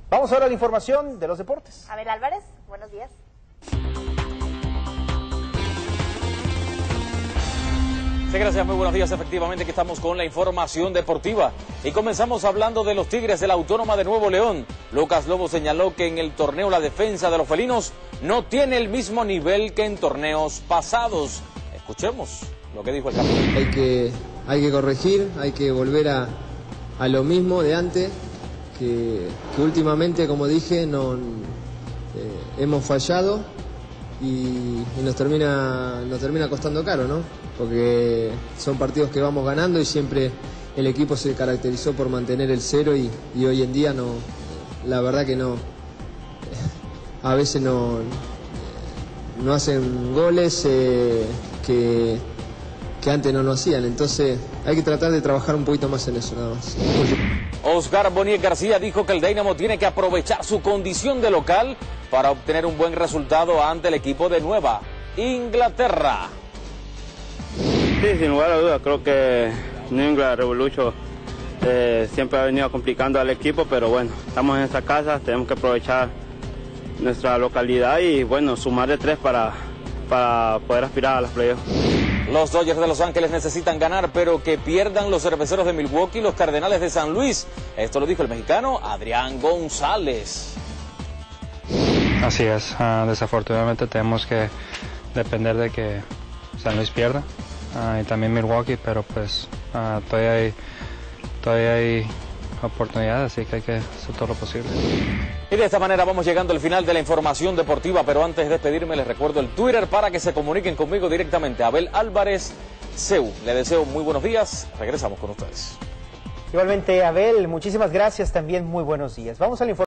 Vamos ahora a la información de los deportes. Abel Álvarez, buenos días. Sí, gracias, muy buenos días. Efectivamente que estamos con la información deportiva y comenzamos hablando de los Tigres de la Autónoma de Nuevo León. Lucas Lobo señaló que en el torneo la defensa de los felinos no tiene el mismo nivel que en torneos pasados. Escuchemos lo que dijo el capitán. Hay que corregir, hay que volver a lo mismo de antes, que últimamente, como dije, hemos fallado y nos termina costando caro, ¿no? Porque son partidos que vamos ganando y siempre el equipo se caracterizó por mantener el cero y hoy en día no, la verdad que no, a veces no hacen goles que antes no nos hacían, entonces hay que tratar de trabajar un poquito más en eso nada más. Oscar Boniek García dijo que el Dynamo tiene que aprovechar su condición de local para obtener un buen resultado ante el equipo de Nueva Inglaterra. Sí, sin lugar a dudas, creo que New England Revolution siempre ha venido complicando al equipo, pero bueno, estamos en esta casa, tenemos que aprovechar nuestra localidad y bueno, sumar de 3 para poder aspirar a las playoffs. Los Dodgers de Los Ángeles necesitan ganar, pero que pierdan los Cerveceros de Milwaukee y los Cardenales de San Luis. Esto lo dijo el mexicano Adrián González. Así es, desafortunadamente tenemos que depender de que San Luis pierda y también Milwaukee, pero pues todavía hay oportunidades, así que hay que hacer todo lo posible. Y de esta manera vamos llegando al final de la información deportiva, pero antes de despedirme les recuerdo el Twitter para que se comuniquen conmigo directamente. Abel Álvarez, CEU. Le deseo muy buenos días, regresamos con ustedes. Igualmente, Abel, muchísimas gracias, también muy buenos días. Vamos a la información.